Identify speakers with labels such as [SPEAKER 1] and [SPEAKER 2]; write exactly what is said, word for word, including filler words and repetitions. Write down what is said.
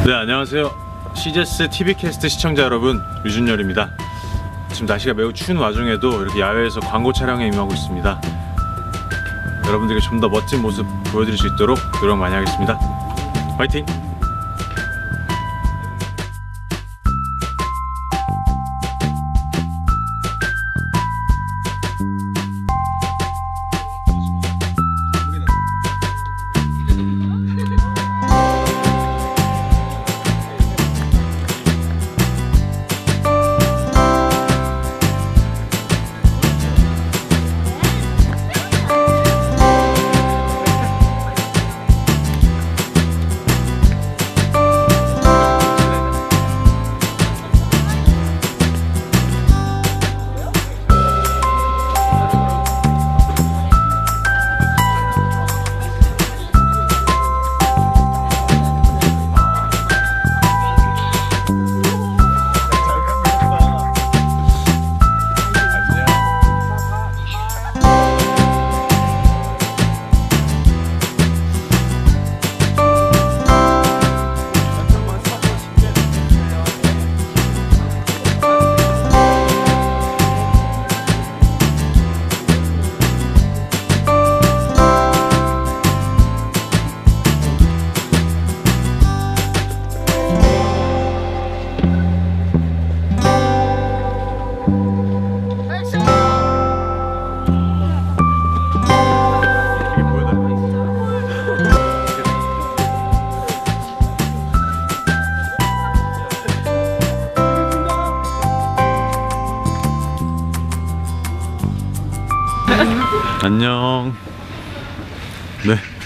[SPEAKER 1] 네, 안녕하세요. 씨제스 티비캐스트 시청자 여러분, 유준열입니다. 지금 날씨가 매우 추운 와중에도 이렇게 야외에서 광고 촬영에 임하고 있습니다. 여러분들에게 좀 더 멋진 모습 보여드릴 수 있도록 노력 많이 하겠습니다. 화이팅! 안녕. 네.